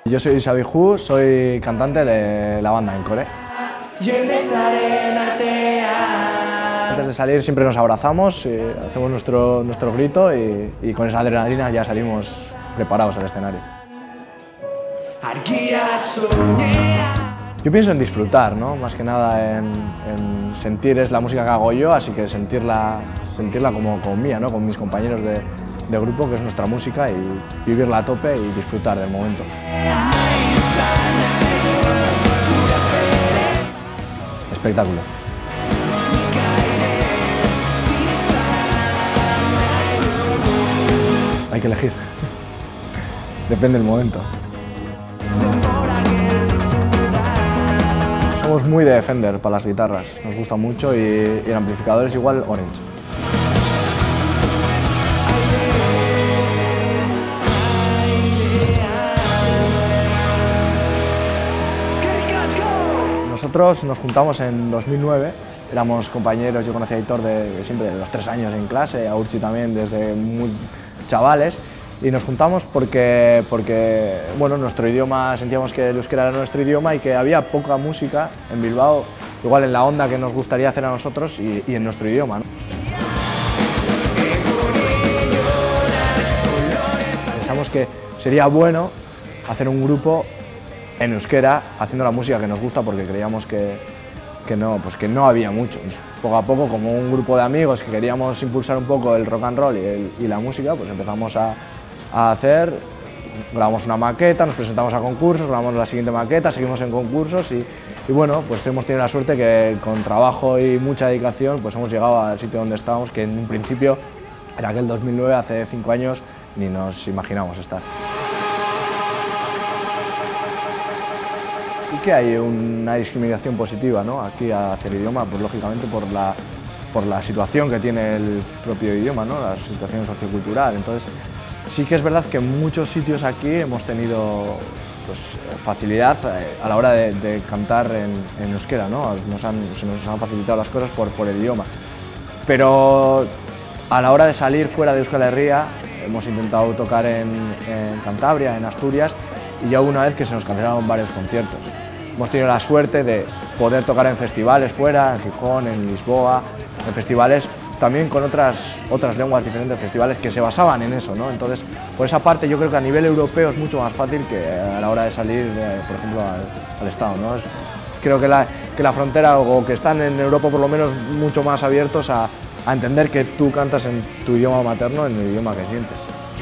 Yo soy Xavi Hu, soy cantante de la banda Encore. Antes de salir siempre nos abrazamos, hacemos nuestro grito y con esa adrenalina ya salimos preparados al escenario. Yo pienso en disfrutar, ¿no? Más que nada en sentir, es la música que hago yo, así que sentirla como mía, ¿no? Con mis compañeros de grupo, que es nuestra música, y vivirla a tope y disfrutar del momento. Espectáculo. Hay que elegir. Depende del momento. Somos muy de Fender para las guitarras, nos gusta mucho, y el amplificador es igual Orange. Nosotros nos juntamos en 2009, éramos compañeros, yo conocí a Aitor siempre de los 3 años en clase, a Urchi también desde muy chavales, y nos juntamos porque bueno, nuestro idioma, sentíamos que el euskera era nuestro idioma y que había poca música en Bilbao, igual en la onda que nos gustaría hacer a nosotros y en nuestro idioma, ¿no? Pensamos que sería bueno hacer un grupo en euskera haciendo la música que nos gusta, porque creíamos que no había mucho. Poco a poco, como un grupo de amigos que queríamos impulsar un poco el rock and roll y la música, pues empezamos a hacer, grabamos una maqueta, nos presentamos a concursos, grabamos la siguiente maqueta, seguimos en concursos y bueno, pues hemos tenido la suerte que con trabajo y mucha dedicación pues hemos llegado al sitio donde estábamos, que en un principio, en aquel 2009, hace 5 años, ni nos imaginamos estar. Sí que hay una discriminación positiva, ¿no? Aquí hacia el idioma, pues lógicamente por la situación que tiene el propio idioma, ¿no? La situación sociocultural. Entonces, sí que es verdad que en muchos sitios aquí hemos tenido pues, facilidad a la hora de cantar en euskera, ¿no? Se nos han facilitado las cosas por el idioma. Pero a la hora de salir fuera de Euskal Herria, hemos intentado tocar en Cantabria, en Asturias, y ya hubo una vez que se nos cancelaron varios conciertos. Hemos tenido la suerte de poder tocar en festivales fuera, en Gijón, en Lisboa, en festivales también con otras lenguas, diferentes festivales que se basaban en eso, ¿no? Entonces, por esa parte yo creo que a nivel europeo es mucho más fácil que a la hora de salir, por ejemplo, al Estado, ¿no? Creo que la frontera, o que están en Europa por lo menos mucho más abiertos a entender que tú cantas en tu idioma materno, en el idioma que sientes.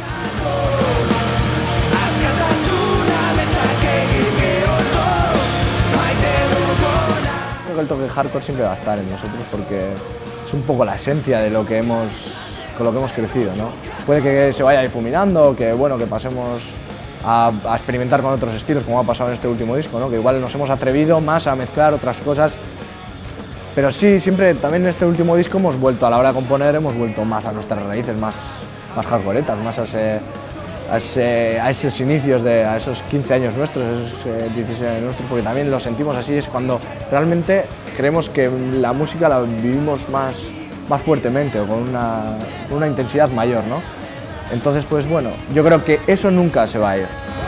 Creo que el toque hardcore siempre va a estar en nosotros porque es un poco la esencia de con lo que hemos crecido, ¿no? Puede que se vaya difuminando, que bueno, que pasemos a experimentar con otros estilos, como ha pasado en este último disco, ¿no? Que igual nos hemos atrevido más a mezclar otras cosas, pero sí, siempre también en este último disco hemos vuelto, a la hora de componer, hemos vuelto más a nuestras raíces, más hardcoretas, más a esos inicios, a esos 15 años nuestros, esos 16 años nuestros, porque también lo sentimos así, es cuando realmente creemos que la música la vivimos más fuertemente o con una intensidad mayor, ¿no? Entonces, pues bueno, yo creo que eso nunca se va a ir.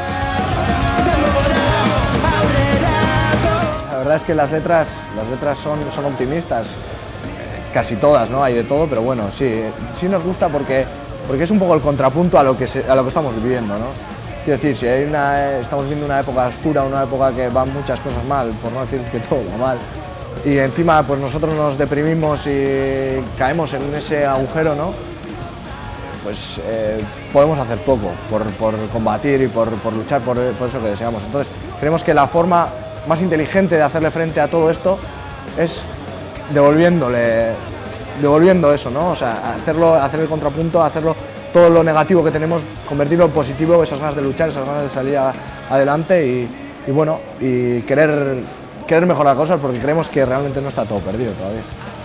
La verdad es que las letras son optimistas, casi todas, ¿no? Hay de todo, pero bueno, sí nos gusta porque es un poco el contrapunto a lo que estamos viviendo, ¿no? Quiero decir, si estamos viviendo una época oscura, una época que van muchas cosas mal, por no decir que todo va mal, y encima pues nosotros nos deprimimos y caemos en ese agujero, ¿no? Pues podemos hacer poco por combatir y por luchar por eso que deseamos. Entonces, creemos que la forma más inteligente de hacerle frente a todo esto es devolviendo eso, ¿no? O sea, hacer el contrapunto, hacerlo todo lo negativo que tenemos, convertirlo en positivo, esas ganas de luchar, esas ganas de salir adelante y bueno, y querer mejorar cosas, porque creemos que realmente no está todo perdido todavía.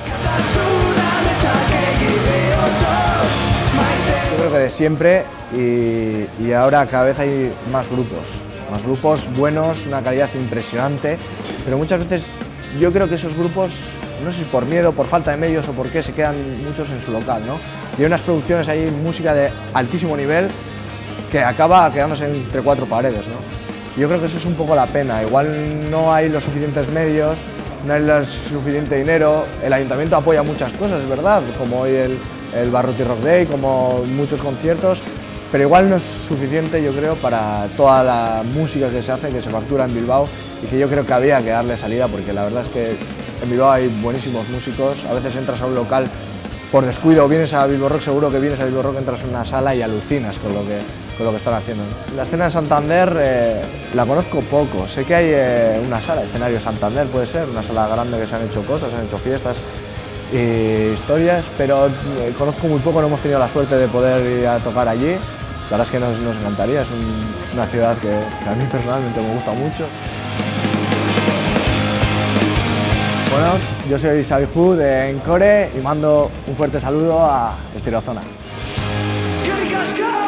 Yo creo que de siempre y ahora cada vez hay más grupos buenos, una calidad impresionante, pero muchas veces yo creo que esos grupos, no sé si por miedo, por falta de medios o por qué, se quedan muchos en su local, ¿no? Y hay unas producciones ahí, música de altísimo nivel, que acaba quedándose entre 4 paredes, ¿no? Yo creo que eso es un poco la pena, igual no hay los suficientes medios, no hay suficiente dinero, el ayuntamiento apoya muchas cosas, es verdad, como hoy el Barruti Rock Day, como muchos conciertos, pero igual no es suficiente, yo creo, para toda la música que se hace, que se factura en Bilbao, y que yo creo que había que darle salida, porque la verdad es que en Bilbao hay buenísimos músicos. A veces entras a un local por descuido, vienes a Bilbo Rock, seguro que vienes a Bilbo Rock, entras en una sala y alucinas con lo que están haciendo. La escena de Santander la conozco poco, sé que hay una sala, escenario Santander puede ser, una sala grande que se han hecho cosas, se han hecho fiestas y historias, pero conozco muy poco, no hemos tenido la suerte de poder ir a tocar allí. La verdad es que nos encantaría, es una ciudad que a mí personalmente me gusta mucho. Buenos, yo soy Xavi Hu de Encore y mando un fuerte saludo a Estereozona.